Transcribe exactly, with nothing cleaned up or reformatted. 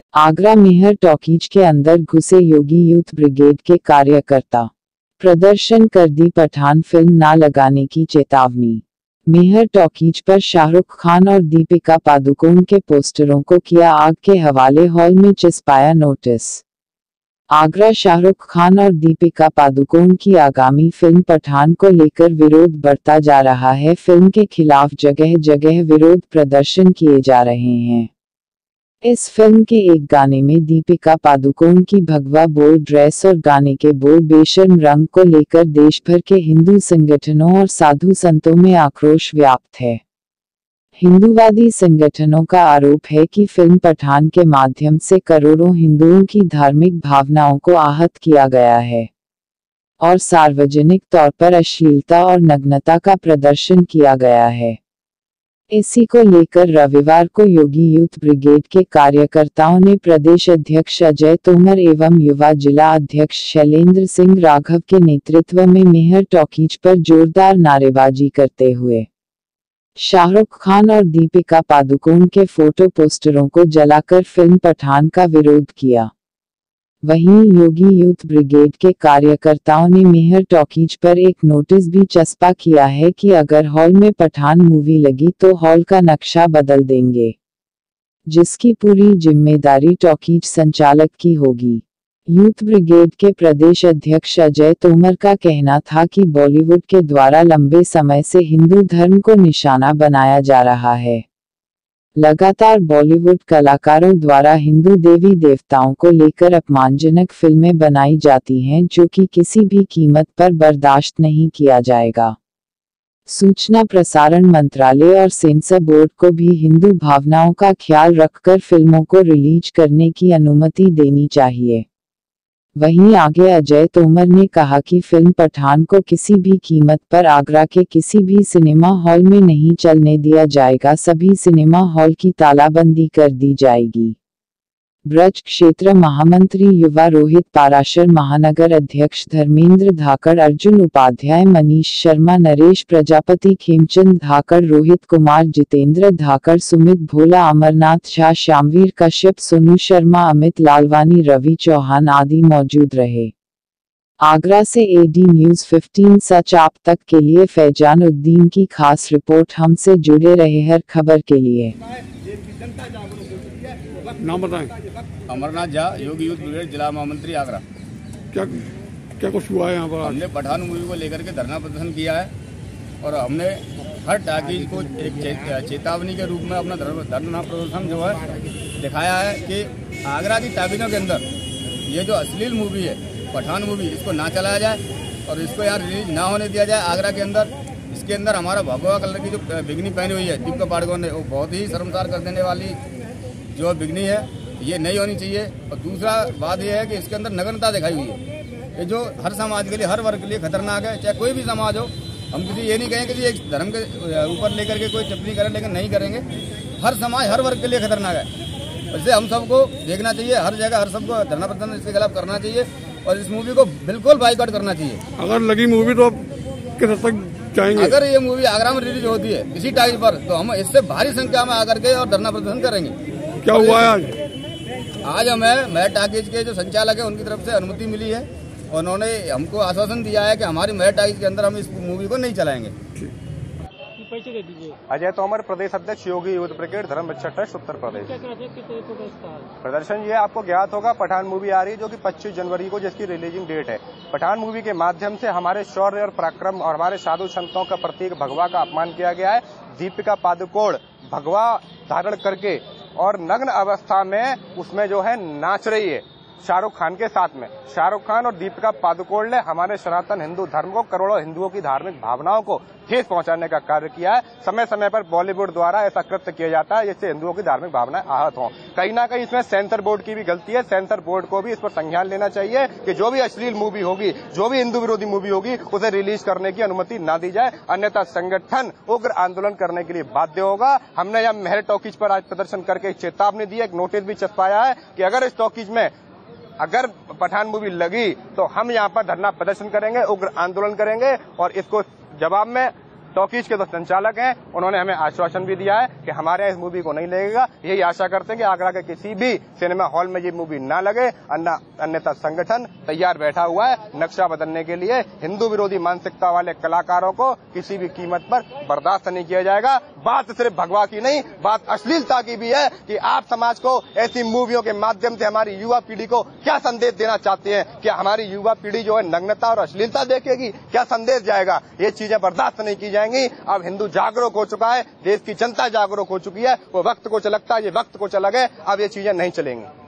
आगरा मेहर talkies के अंदर घुसे योगी यूथ ब्रिगेड के कार्यकर्ता, प्रदर्शन कर दी पठान फिल्म ना लगाने की चेतावनी। मेहर टॉकीज पर शाहरुख खान और दीपिका पादुकोण के पोस्टरों को किया आग के हवाले, हॉल में चिपकाया नोटिस। आगरा शाहरुख खान और दीपिका पादुकोण की आगामी फिल्म पठान को लेकर विरोध बढ़ता जा रहा है। फिल्म के खिलाफ जगह जगह विरोध प्रदर्शन किए जा रहे हैं। इस फिल्म के एक गाने में दीपिका पादुकोण की भगवा बोल्ड ड्रेस और गाने के बोल बेशर्म रंग को लेकर देश भर के हिंदू संगठनों और साधु संतों में आक्रोश व्याप्त है। हिंदूवादी संगठनों का आरोप है कि फिल्म पठान के माध्यम से करोड़ों हिंदुओं की धार्मिक भावनाओं को आहत किया गया है और सार्वजनिक तौर पर अश्लीलता और नग्नता का प्रदर्शन किया गया है। इसी को लेकर रविवार को योगी यूथ ब्रिगेड के कार्यकर्ताओं ने प्रदेश अध्यक्ष अजय तोमर एवं युवा जिला अध्यक्ष शैलेंद्र सिंह राघव के नेतृत्व में मेहर टॉकीज पर जोरदार नारेबाजी करते हुए शाहरुख खान और दीपिका पादुकोण के फोटो पोस्टरों को जलाकर फिल्म पठान का विरोध किया। वहीं योगी यूथ ब्रिगेड के कार्यकर्ताओं ने मेहर टॉकीज पर एक नोटिस भी चस्पा किया है कि अगर हॉल में पठान मूवी लगी तो हॉल का नक्शा बदल देंगे, जिसकी पूरी जिम्मेदारी टॉकीज संचालक की होगी। यूथ ब्रिगेड के प्रदेश अध्यक्ष अजय तोमर का कहना था कि बॉलीवुड के द्वारा लंबे समय से हिंदू धर्म को निशाना बनाया जा रहा है। लगातार बॉलीवुड कलाकारों द्वारा हिंदू देवी देवताओं को लेकर अपमानजनक फिल्में बनाई जाती हैं, जो कि किसी भी कीमत पर बर्दाश्त नहीं किया जाएगा। सूचना प्रसारण मंत्रालय और सेंसर बोर्ड को भी हिंदू भावनाओं का ख्याल रखकर फिल्मों को रिलीज करने की अनुमति देनी चाहिए। वहीं आगे अजय तोमर ने कहा कि फिल्म पठान को किसी भी कीमत पर आगरा के किसी भी सिनेमा हॉल में नहीं चलने दिया जाएगा। सभी सिनेमा हॉल की तालाबंदी कर दी जाएगी। ब्रज क्षेत्र महामंत्री युवा रोहित पाराशर, महानगर अध्यक्ष धर्मेंद्र धाकड़, अर्जुन उपाध्याय, मनीष शर्मा, नरेश प्रजापति, खेमचंद धाकड़, रोहित कुमार, जितेंद्र धाकड़, सुमित भोला, अमरनाथ झा, श्यामवीर कश्यप, सोनू शर्मा, अमित लालवानी, रवि चौहान आदि मौजूद रहे। आगरा से एडी न्यूज पंद्रह सच आप तक के लिए फैजान उद्दीन की खास रिपोर्ट। हमसे जुड़े रहे हर खबर के लिए। नाम बताएं। अमरनाथ झा, योगी यूथ ब्रिगेड, जिला महामंत्री, आगरा। क्या क्या कुछ हुआ है यहाँ पर? हमने पठान मूवी को लेकर के धरना प्रदर्शन किया है और हमने हर टाकीज को एक चेतावनी के रूप में अपना धरना प्रदर्शन जो है दिखाया है कि आगरा की टाकीजों के अंदर ये जो अश्लील मूवी है पठान मूवी, इसको ना चलाया जाए और इसको यहाँ रिलीज ना होने दिया जाए। आगरा के अंदर इसके अंदर हमारा भगवा कलर की जो बिगनी पहनी हुई है दीपिका पादुकोण ने, वो बहुत ही शर्मसार कर देने वाली जो बिगनी है, ये नहीं होनी चाहिए। और दूसरा बात यह है कि इसके अंदर नग्नता दिखाई हुई है, ये जो हर समाज के लिए, हर वर्ग के लिए खतरनाक है। चाहे कोई भी समाज हो, हम किसी ये नहीं कहेंगे कि एक धर्म के ऊपर लेकर के कोई टिप्पणी करें, लेकिन नहीं करेंगे। हर समाज, हर वर्ग के लिए खतरनाक है। इससे हम सबको देखना चाहिए, हर जगह हर सबको धरना प्रदर्शन इसके खिलाफ करना चाहिए और इस मूवी को बिल्कुल बाइकआउट करना चाहिए। अगर लगी मूवी तो आप किस हद तक जाएंगे? अगर ये मूवी आगरा में रिलीज होती है किसी टाइम पर, तो हम इससे भारी संख्या में आकर के और धरना प्रदर्शन करेंगे। क्या हुआ है आज? आज हमें मेहर टॉकीज के जो संचालक है उनकी तरफ से अनुमति मिली है और उन्होंने हमको आश्वासन दिया है कि हमारी मेहर टॉकीज के अंदर हम इस मूवी को नहीं चलाएंगे। पैसे दे दीजिए। अजय तोमर, प्रदेश अध्यक्ष, योगी यूथ ब्रिगेड, धर्म रक्षा ट्रस्ट, उत्तर प्रदेश। प्रदर्शन ये आपको ज्ञात होगा, पठान मूवी आ रही है जो कि पच्चीस जनवरी को जिसकी रिलीजिंग डेट है। पठान मूवी के माध्यम से हमारे शौर्य और पराक्रम और हमारे साधु संतों का प्रतीक भगवा का अपमान किया गया है। दीपिका पादुकोण भगवा धारण करके और नग्न अवस्था में उसमें जो है नाच रही है शाहरुख खान के साथ में। शाहरुख खान और दीपिका पादुकोण ने हमारे सनातन हिंदू धर्म को, करोड़ों हिंदुओं की धार्मिक भावनाओं को ठेस पहुंचाने का कार्य किया है। समय समय पर बॉलीवुड द्वारा ऐसा कृत्य किया जाता है जिससे हिंदुओं की धार्मिक भावनाएं आहत हों। कहीं ना कहीं इसमें सेंसर बोर्ड की भी गलती है। सेंसर बोर्ड को भी इस पर संज्ञान लेना चाहिए कि जो भी अश्लील मूवी होगी, जो भी हिंदू विरोधी मूवी होगी, उसे रिलीज करने की अनुमति न दी जाए, अन्यथा संगठन उग्र आंदोलन करने के लिए बाध्य होगा। हमने यह मेहर टॉकीज पर आज प्रदर्शन करके चेतावनी दी है, एक नोटिस भी छपवाया है कि अगर इस टॉकीज में अगर पठान मूवी लगी तो हम यहाँ पर धरना प्रदर्शन करेंगे, उग्र आंदोलन करेंगे और इसको जवाब में टॉकीज के जो संचालक हैं उन्होंने हमें आश्वासन भी दिया है कि हमारे यहाँ इस मूवी को नहीं लगेगा। यही आशा करते हैं कि आगरा के किसी भी सिनेमा हॉल में ये मूवी ना लगे, अन्यथा संगठन तैयार बैठा हुआ है नक्शा बदलने के लिए। हिंदू विरोधी मानसिकता वाले कलाकारों को किसी भी कीमत पर बर्दाश्त नहीं किया जाएगा। बात सिर्फ भगवा की नहीं, बात अश्लीलता की भी है कि आप समाज को ऐसी मूवियों के माध्यम से हमारी युवा पीढ़ी को क्या संदेश देना चाहते हैं। क्या हमारी युवा पीढ़ी जो है नग्नता और अश्लीलता देखेगी? क्या संदेश जाएगा? ये चीजें बर्दाश्त नहीं की जाएंगी। अब हिंदू जागरूक हो चुका है, देश की जनता जागरूक हो चुकी है। वो वक्त को लगता है, ये वक्त को चला गया, अब ये चीजें नहीं चलेंगी।